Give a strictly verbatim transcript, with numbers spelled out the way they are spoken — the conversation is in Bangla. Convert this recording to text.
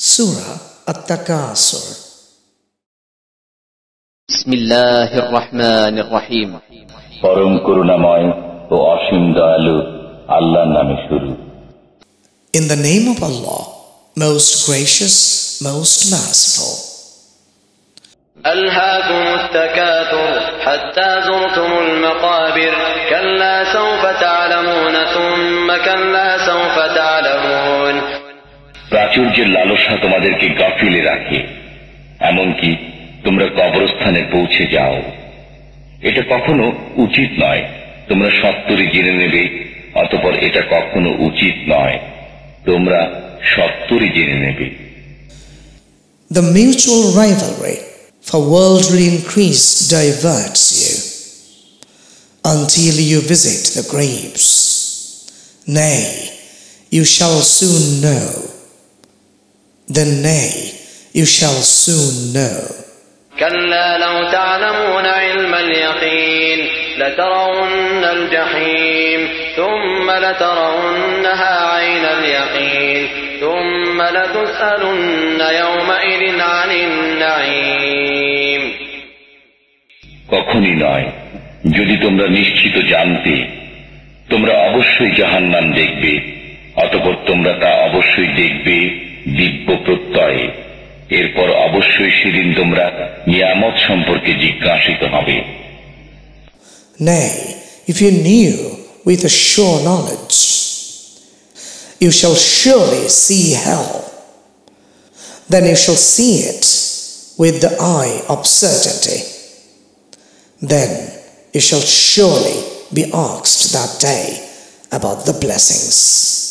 Surah At-Takasur. Bismillahir Rahmanir Rahim. পরম করুণাময় ও অসীম দয়ালু আল্লাহর নামে শুরু। In the name of Allah, most gracious, most merciful. ألهاكم التكاثر حتى زرتم المقابر كلا سوف تعلمون ثم كلا سوف تعلمون প্রাচুর্যের লালসা তোমাদেরকে গাফিলে রাখে, এমনকি তোমরা কবরস্থানে পৌঁছে যাও। এটা কখনো উচিত নয়, তোমরা সত্তরই জেনে নেবে, অতঃপর এটা কখনো উচিত নয়, তোমরা সত্তরই জেনে নেবে। The mutual rivalry for worldly increase diverts you until you visit the graves. Nay, you shall soon know. Then nay, you shall soon know. كلا لو تعلمون علم اليقين لترون الجحيم ثم لترونها عين اليقين ثم لتسألن يومئذ عن النعيم কখনই নয়, যদি তোমরা নিশ্চিত জানতে, তোমরা অবশ্যই জাহান্নাম দেখবে, অতঃপর তোমরা তা অবশ্যই দেখবে দিব্য প্রত্যয়ে। এরপর অবশ্যই সেদিন তোমরা নিয়ামত সম্পর্কে জিজ্ঞাসিত হবে। Nay, if you knew with a sure knowledge, you shall surely see hell. Then you shall see it with the eye of certainty. Then you shall surely be asked that day about the blessings.